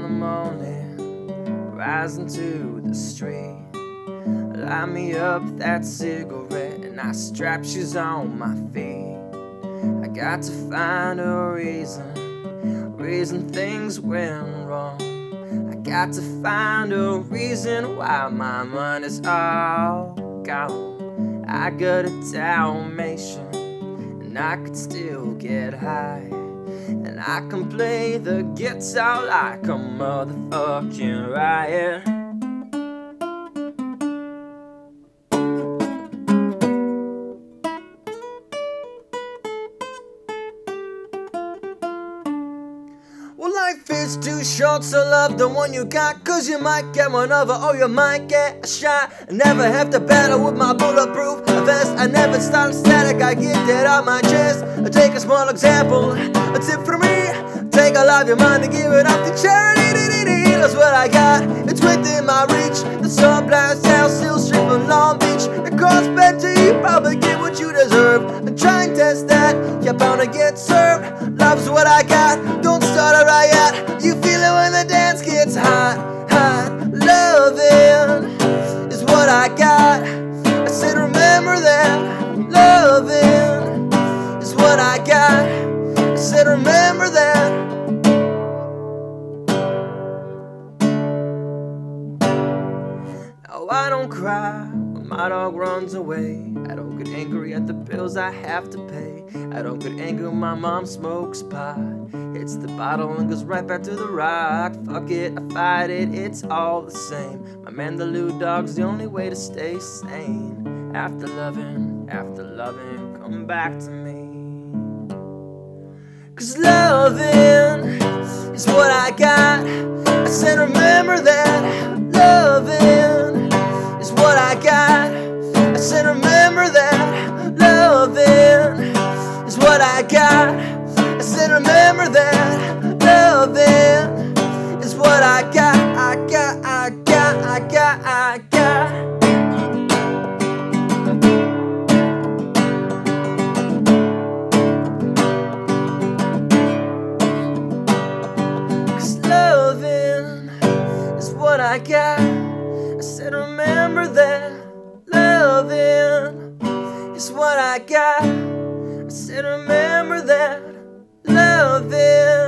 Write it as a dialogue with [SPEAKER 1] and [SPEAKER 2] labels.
[SPEAKER 1] the morning, rising to the street. Light me up that cigarette and I strap shoes on my feet. I got to find a reason things went wrong. I got to find a reason why my money's all gone. I got a Dalmatian and I could still get high, and I can play the guitar like a motherfucking riot. Well, life is too short, so love the one you got, cause you might get one over or you might get a shot. I never have to battle with my bulletproof vest. I never start static, I get it out my chest. I take a small example, a tip from me: take all of your money, give it up to charity. That's what I got, it's within my reach. The sun blast out, still strip on Long Beach. It costs better, you probably get what you deserve. And try and test that, you're bound to get served. Love's what I got, don't start a riot. You feel it when the dance gets hot, hot. Loving is what I got. I said remember that. Loving is what I got. I said remember that. Oh, I don't cry when my dog runs away. I don't get angry at the bills I have to pay. I don't get angry when my mom smokes pot, hits the bottle and goes right back to the rock. Fuck it, I fight it, it's all the same. My Mandaloo dog's the only way to stay sane. After loving, come back to me. Cause loving is what I got. I said remember that. Loving is what I got. I said remember that. Loving is what I got. I said remember that. Loving is what I got. I got. Cause loving is what I got. I said remember that. Loving is what I got. I said remember that. Loving